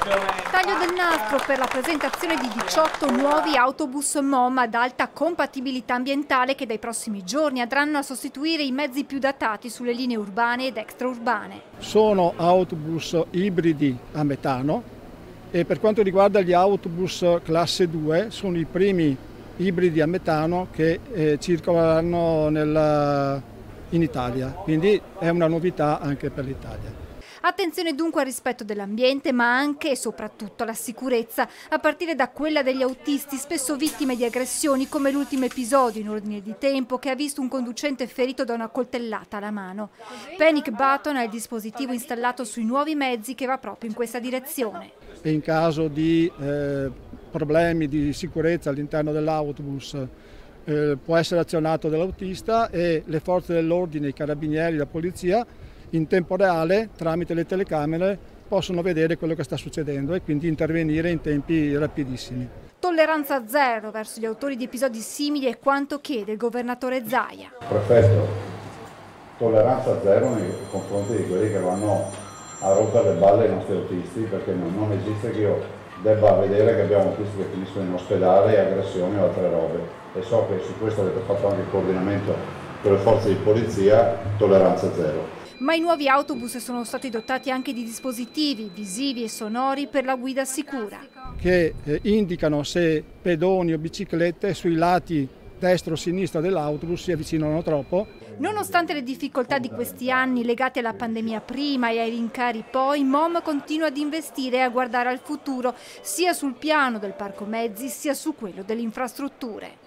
Taglio del nastro per la presentazione di 18 nuovi autobus MOM ad alta compatibilità ambientale che dai prossimi giorni andranno a sostituire i mezzi più datati sulle linee urbane ed extraurbane. Sono autobus ibridi a metano e per quanto riguarda gli autobus classe 2 sono i primi ibridi a metano che circoleranno in Italia, quindi è una novità anche per l'Italia. Attenzione dunque al rispetto dell'ambiente, ma anche e soprattutto alla sicurezza, a partire da quella degli autisti, spesso vittime di aggressioni come l'ultimo episodio in ordine di tempo che ha visto un conducente ferito da una coltellata alla mano. Panic Button è il dispositivo installato sui nuovi mezzi che va proprio in questa direzione. E in caso di problemi di sicurezza all'interno dell'autobus può essere azionato dall'autista e le forze dell'ordine, i carabinieri, la polizia in tempo reale tramite le telecamere possono vedere quello che sta succedendo e quindi intervenire in tempi rapidissimi. Tolleranza zero verso gli autori di episodi simili è quanto chiede il governatore Zaia. Prefetto, tolleranza zero nei confronti di quelli che vanno a rompere le balle ai nostri autisti, perché non esiste che io debba vedere che abbiamo autisti che finiscono in ospedale, aggressioni o altre robe. E so che su questo avete fatto anche il coordinamento con le forze di polizia, tolleranza zero. Ma i nuovi autobus sono stati dotati anche di dispositivi visivi e sonori per la guida sicura. Che indicano se pedoni o biciclette sui lati destro o sinistro dell'autobus si avvicinano troppo. Nonostante le difficoltà di questi anni legate alla pandemia prima e ai rincari poi, MOM continua ad investire e a guardare al futuro, sia sul piano del parco mezzi sia su quello delle infrastrutture.